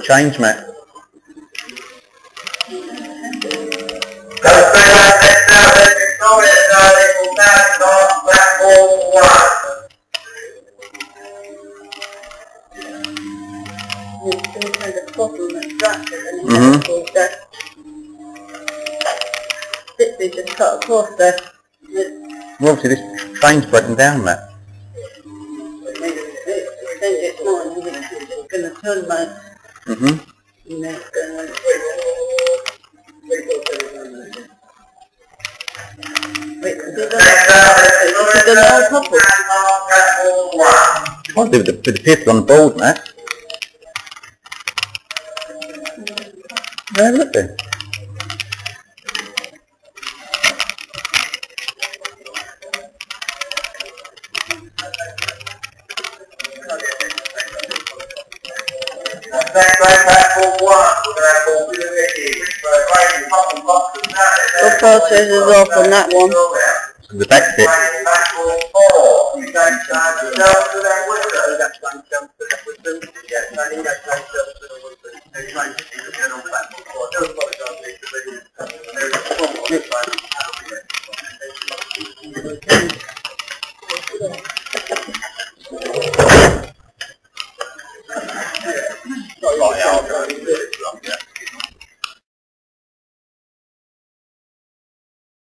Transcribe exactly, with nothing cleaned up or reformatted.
change, Matt. Mm-hmm. Literally just cut across there. Well, obviously this train's breaking down, Matt. It's going to turn, mate. Mm-hmm. You know, it's going to... Wait, is it an old couple? I'll do with the, with the people on the board, Matt. Yeah, look then. The process is off on that one. The back bit.